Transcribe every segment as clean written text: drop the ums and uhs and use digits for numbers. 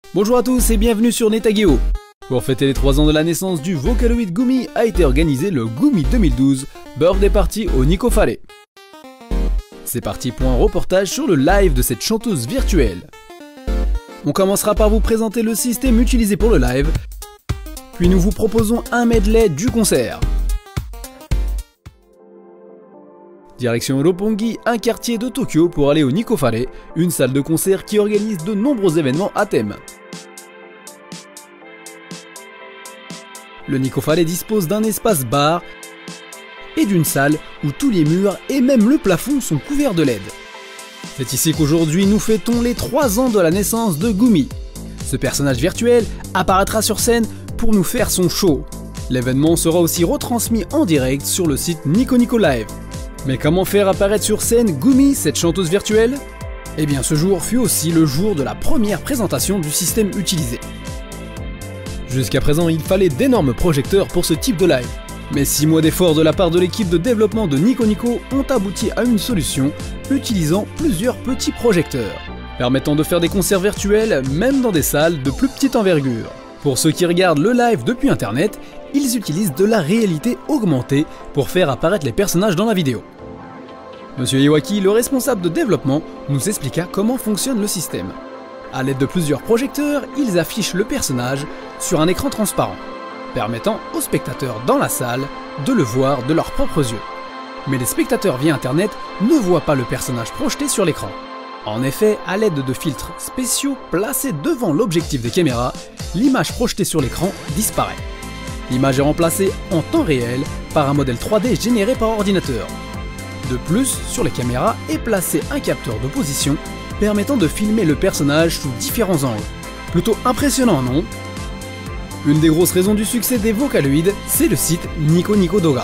Bonjour à tous et bienvenue sur Netageo. Pour fêter les 3 ans de la naissance du Vocaloid Gumi a été organisé le Gumi 2012 Birthday Party au Nikofare. C'est parti pour un reportage sur le live de cette chanteuse virtuelle. On commencera par vous présenter le système utilisé pour le live, puis nous vous proposons un medley du concert. Direction Roppongi, un quartier de Tokyo pour aller au Nikofare, une salle de concert qui organise de nombreux événements à thème. Le Nikofare dispose d'un espace bar et d'une salle où tous les murs et même le plafond sont couverts de LED. C'est ici qu'aujourd'hui nous fêtons les 3 ans de la naissance de Gumi. Ce personnage virtuel apparaîtra sur scène pour nous faire son show. L'événement sera aussi retransmis en direct sur le site Nico Nico Live. Mais comment faire apparaître sur scène Gumi, cette chanteuse virtuelle? Eh bien ce jour fut aussi le jour de la première présentation du système utilisé. Jusqu'à présent il fallait d'énormes projecteurs pour ce type de live. Mais 6 mois d'efforts de la part de l'équipe de développement de Nico Nico ont abouti à une solution utilisant plusieurs petits projecteurs, permettant de faire des concerts virtuels même dans des salles de plus petite envergure. Pour ceux qui regardent le live depuis internet, ils utilisent de la réalité augmentée pour faire apparaître les personnages dans la vidéo. Monsieur Iwaki, le responsable de développement, nous expliqua comment fonctionne le système. A l'aide de plusieurs projecteurs, ils affichent le personnage sur un écran transparent, permettant aux spectateurs dans la salle de le voir de leurs propres yeux. Mais les spectateurs via internet ne voient pas le personnage projeté sur l'écran. En effet, à l'aide de filtres spéciaux placés devant l'objectif des caméras, l'image projetée sur l'écran disparaît. L'image est remplacée en temps réel par un modèle 3D généré par ordinateur. De plus, sur les caméras est placé un capteur de position permettant de filmer le personnage sous différents angles. Plutôt impressionnant, non? Une des grosses raisons du succès des Vocaloid, c'est le site Nico Nico Doga.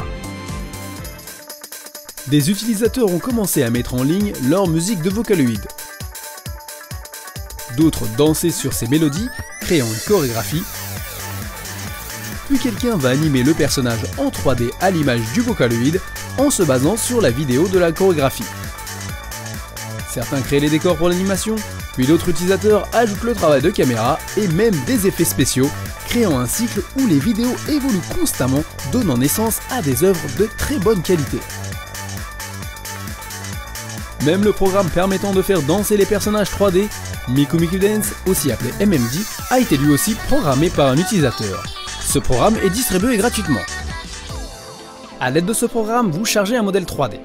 Des utilisateurs ont commencé à mettre en ligne leur musique de Vocaloid. D'autres dansaient sur ces mélodies, créant une chorégraphie. Puis quelqu'un va animer le personnage en 3D à l'image du Vocaloid en se basant sur la vidéo de la chorégraphie. Certains créent les décors pour l'animation, puis d'autres utilisateurs ajoutent le travail de caméra et même des effets spéciaux, créant un cycle où les vidéos évoluent constamment, donnant naissance à des œuvres de très bonne qualité. Même le programme permettant de faire danser les personnages 3D, Miku Miku Dance, aussi appelé MMD, a été lui aussi programmé par un utilisateur. Ce programme est distribué gratuitement. A l'aide de ce programme, vous chargez un modèle 3D.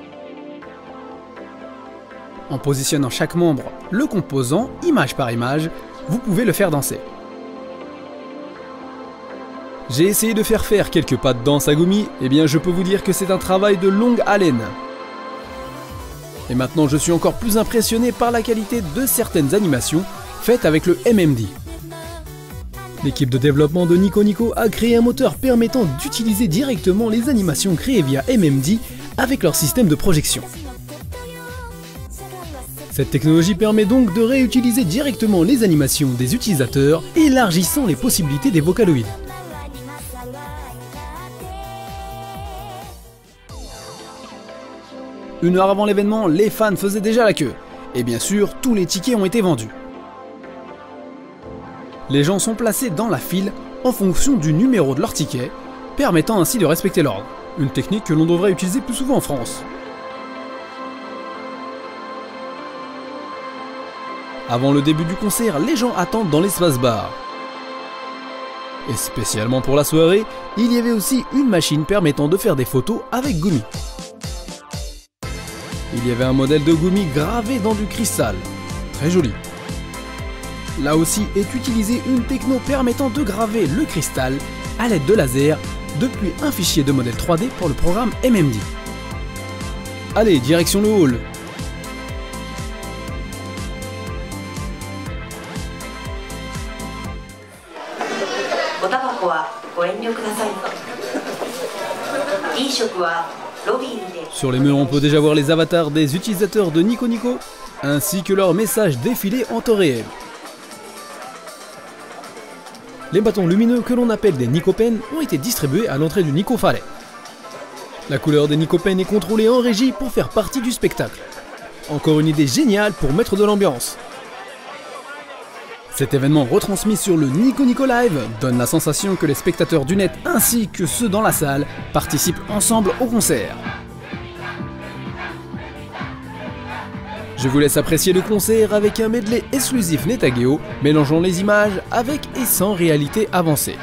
En positionnant chaque membre, le composant, image par image, vous pouvez le faire danser. J'ai essayé de faire quelques pas de danse à Gumi, et bien je peux vous dire que c'est un travail de longue haleine. Et maintenant je suis encore plus impressionné par la qualité de certaines animations faites avec le MMD. L'équipe de développement de Nico Nico a créé un moteur permettant d'utiliser directement les animations créées via MMD avec leur système de projection. Cette technologie permet donc de réutiliser directement les animations des utilisateurs, élargissant les possibilités des Vocaloid. Une heure avant l'événement, les fans faisaient déjà la queue. Et bien sûr, tous les tickets ont été vendus. Les gens sont placés dans la file en fonction du numéro de leur ticket, permettant ainsi de respecter l'ordre. Une technique que l'on devrait utiliser plus souvent en France. Avant le début du concert, les gens attendent dans l'espace bar. Et spécialement pour la soirée, il y avait aussi une machine permettant de faire des photos avec Gumi. Il y avait un modèle de Gumi gravé dans du cristal. Très joli. Là aussi est utilisée une techno permettant de graver le cristal à l'aide de laser depuis un fichier de modèle 3D pour le programme MMD. Allez, direction le hall. Sur les murs, on peut déjà voir les avatars des utilisateurs de Nico Nico, ainsi que leurs messages défilés en temps réel. Les bâtons lumineux que l'on appelle des Nicopen ont été distribués à l'entrée du Nikofare. La couleur des Nicopen est contrôlée en régie pour faire partie du spectacle. Encore une idée géniale pour mettre de l'ambiance. Cet événement retransmis sur le Nico Nico Live donne la sensation que les spectateurs du net ainsi que ceux dans la salle participent ensemble au concert. Je vous laisse apprécier le concert avec un medley exclusif Netageo, mélangeant les images avec et sans réalité avancée.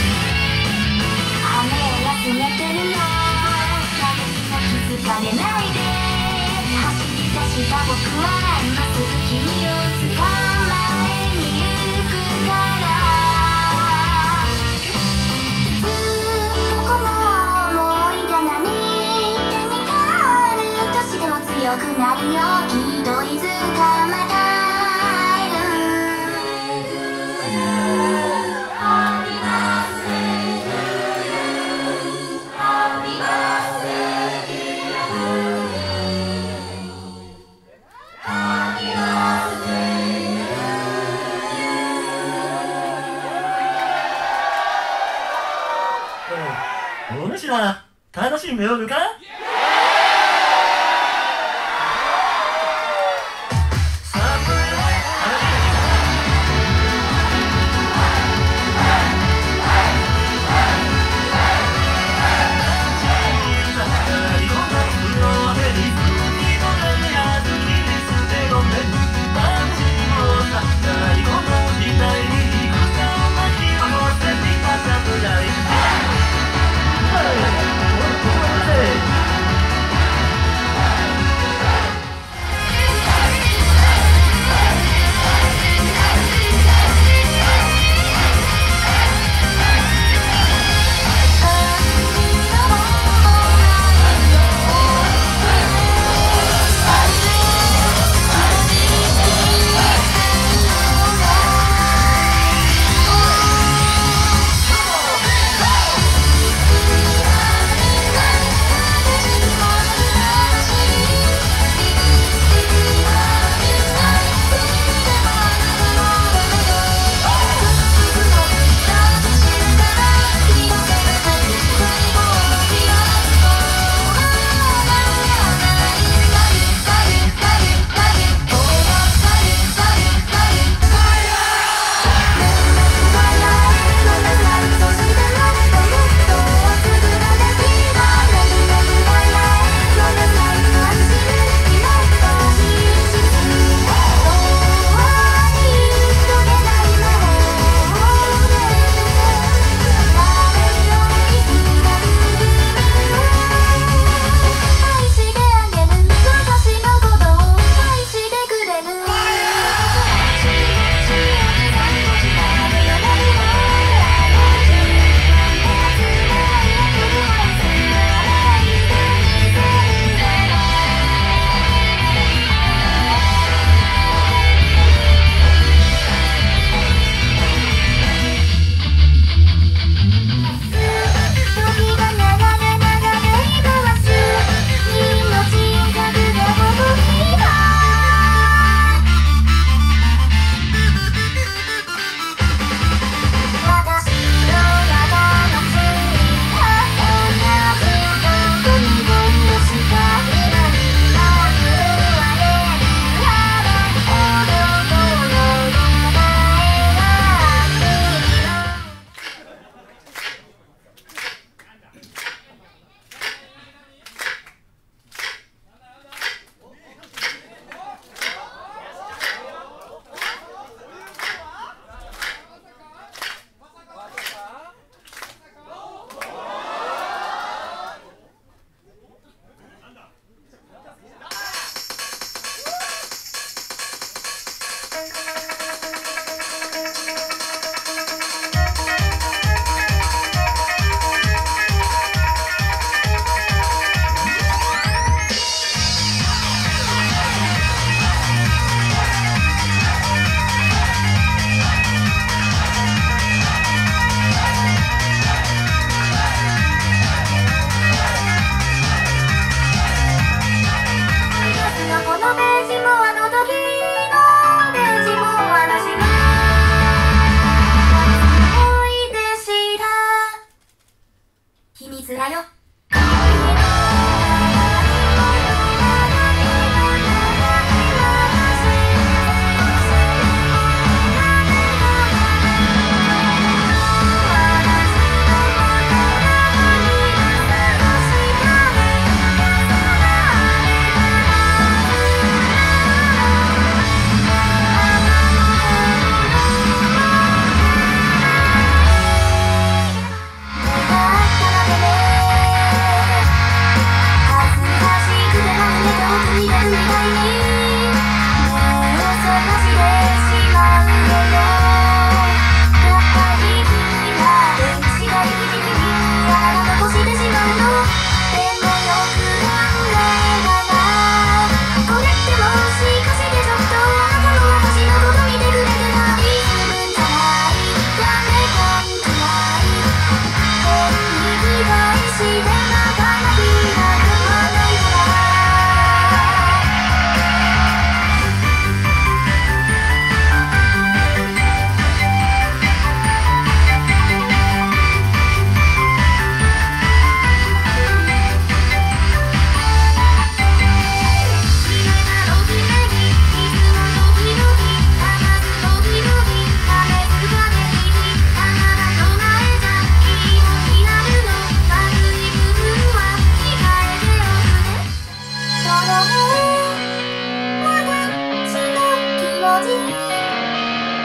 Friday night. きっといつかまた会える。Happy birthday to you. Happy birthday dear Rudy. Happy birthday to you. お主ら楽しんでおるか？Hey!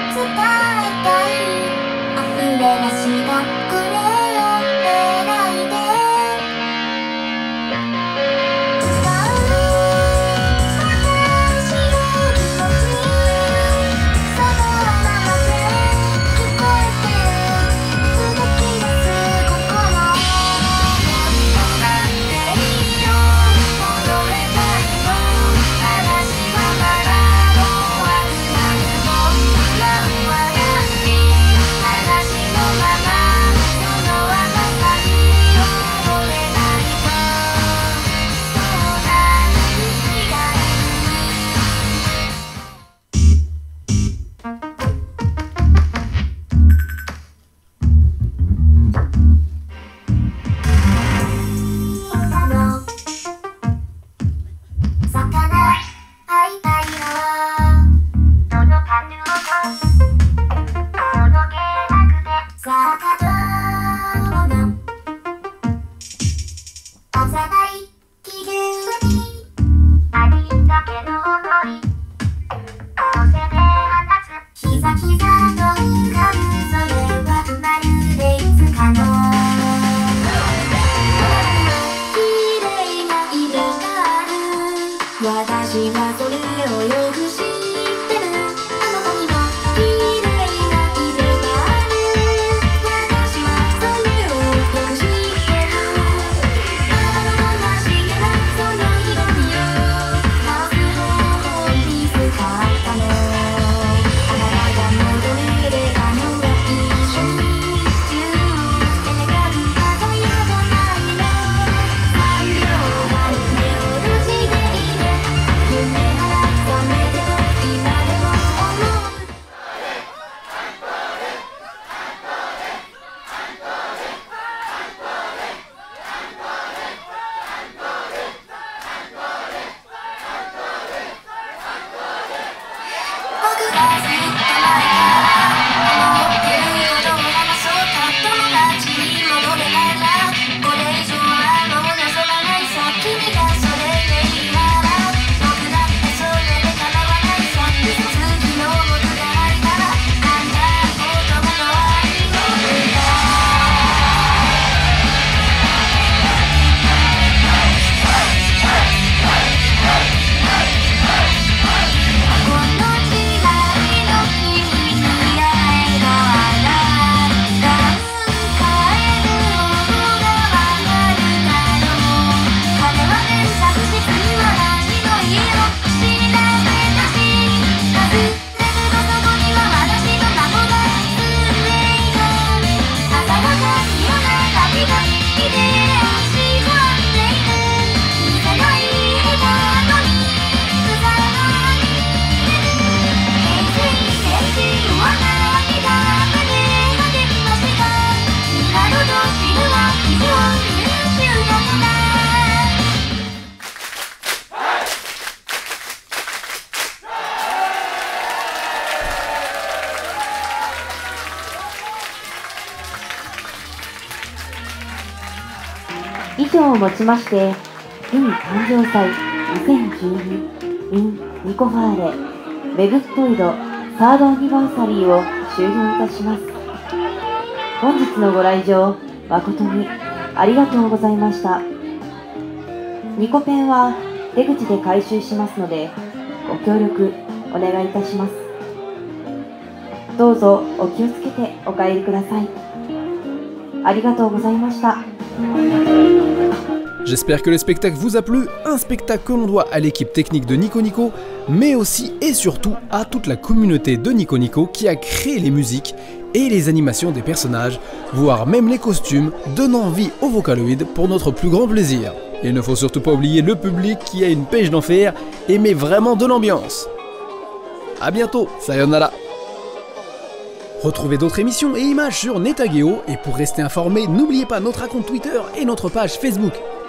伝えたい溢れ出したこれを描いて私はそれをよく知ってるあなたには綺麗な色がある私はそれをよく知ってるあなたのましげなその色味を直す方法に見つかったのあなたが戻れればのが一緒に中描く数えがないの3秒間目を閉じて以上をもちまして、ユニ誕生祭2012 in ニコファーレウェブストイドサードアニバーサリーを終了いたします。本日のご来場誠にありがとうございました。ニコペンは出口で回収しますので、ご協力お願いいたします。どうぞお気をつけてお帰りください。ありがとうございました。 J'espère que le spectacle vous a plu, un spectacle que l'on doit à l'équipe technique de Nico Nico, mais aussi et surtout à toute la communauté de Nico Nico qui a créé les musiques et les animations des personnages, voire même les costumes, donnant vie aux Vocaloid pour notre plus grand plaisir. Il ne faut surtout pas oublier le public qui a une pêche d'enfer et met vraiment de l'ambiance. A bientôt, sayonara. Retrouvez d'autres émissions et images sur Netageo et pour rester informé, n'oubliez pas notre compte Twitter et notre page Facebook.